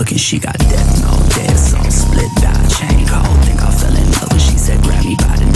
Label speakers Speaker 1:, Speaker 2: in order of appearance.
Speaker 1: looking, she got death note, dead soul, split dot, chain cold. Think I fell in love when she said grab me by the